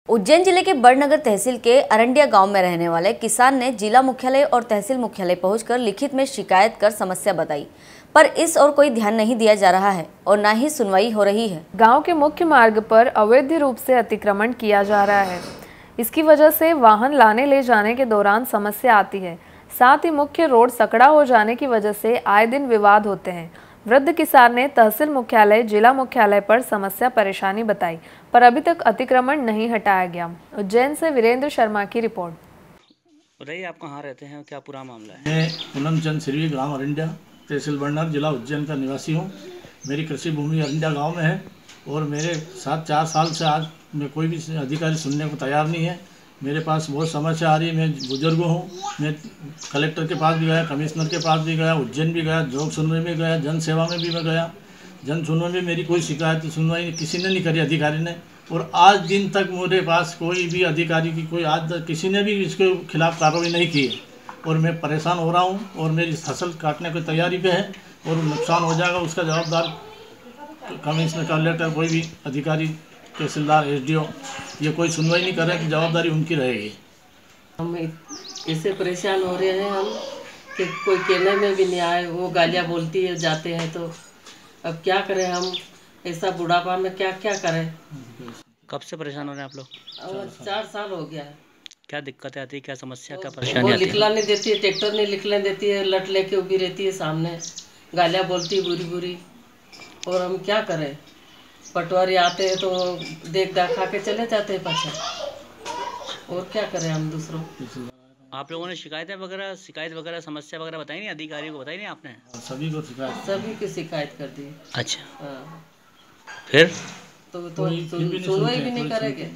उज्जैन जिले के बड़नगर तहसील के अरंडिया गांव में रहने वाले किसान ने जिला मुख्यालय और तहसील मुख्यालय पहुंचकर लिखित में शिकायत कर समस्या बताई, पर इस ओर कोई ध्यान नहीं दिया जा रहा है और न ही सुनवाई हो रही है। गांव के मुख्य मार्ग पर अवैध रूप से अतिक्रमण किया जा रहा है। इसकी वजह से वाहन लाने ले जाने के दौरान समस्या आती है। साथ ही मुख्य रोड सकड़ा हो जाने की वजह से आए दिन विवाद होते हैं। वृद्ध किसान ने तहसील मुख्यालय, जिला मुख्यालय पर समस्या परेशानी बताई, पर अभी तक अतिक्रमण नहीं हटाया गया। उज्जैन से वीरेंद्र शर्मा की रिपोर्ट। बताइए, आप कहाँ रहते हैं, क्या पूरा मामला है? मैं पूनम चंद सिरवी, ग्राम अरंडिया, तहसील बड़नगर, जिला उज्जैन का निवासी हूँ। मेरी कृषि भूमि अरंडिया गांव में है और मेरे साथ 4 साल से आज मैं कोई भी अधिकारी सुनने को तैयार नहीं है। मेरे पास बहुत समस्या आ रही है। मैं बुजुर्ग हूँ। मैं कलेक्टर के पास भी गया, कमिश्नर के पास भी गया, उज्जैन भी गया, लोक सुनवाई में गया, जन सेवा में भी मैं गया। जन सुनवाई में मेरी कोई शिकायत सुनवाई किसी ने नहीं करी, अधिकारी ने। और आज दिन तक मेरे पास कोई भी अधिकारी की कोई आज तक किसी ने भी इसके खिलाफ कार्रवाई नहीं की है और मैं परेशान हो रहा हूँ और मेरी फसल काटने की तैयारी पे है और नुकसान हो जाएगा उसका जवाबदार कमिश्नर, कलेक्टर, कोई भी अधिकारी, तहसीलदार, एसडीओ, ये कोई सुनवाई नहीं कर रहे कि जवाबदारी उनकी रहेगी। हम इससे परेशान हो रहे हैं हम कि कोई कहने में भी नहीं आए। वो गालियाँ बोलती है जाते हैं, तो अब क्या करें हम? ऐसा बुढ़ापा में क्या क्या करें? कब से परेशान हो रहे हैं आप लोग? 4 साल हो गया है। क्या दिक्कतें आती है, क्या समस्या, क्या परेशानी आती है? लिखला नहीं देती है, ट्रैक्टर नहीं निकलने देती है, लट लेके उभी रहती है सामने, गालियाँ बोलती है बुरी बुरी। और हम क्या करें? पटवारी आते हैं तो देख दाख खा के चले जाते हैं पाछा। और क्या करें हम दूसरों? आप लोगों ने शिकायत वगैरह समस्या वगैरह बताई नहीं? अधिकारियों को बताई नहीं आपने? सभी की शिकायत कर दी। अच्छा, हाँ। फिर तो सुनवाई भी नहीं करेंगे।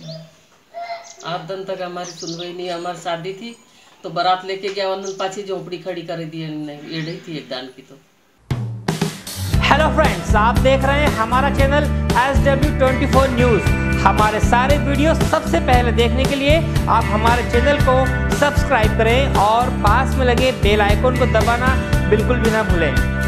8 दिन तक हमारी सुनवाई नहीं। हमारी शादी थी तो बारात लेके गया, उन्होंने पाछी झोपड़ी खड़ी कर दी, एड़ी थी एक दान की। तो हेलो फ्रेंड्स, आप देख रहे हैं हमारा चैनल SW24 न्यूज़। हमारे सारे वीडियो सबसे पहले देखने के लिए आप हमारे चैनल को सब्सक्राइब करें और पास में लगे बेल आइकन को दबाना बिल्कुल भी ना भूलें।